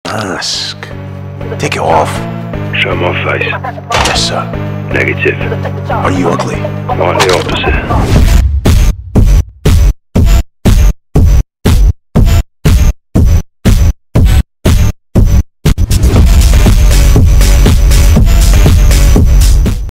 Mask. Take it off. Show my face. Yes, sir. Negative. Are you ugly? Quite the opposite.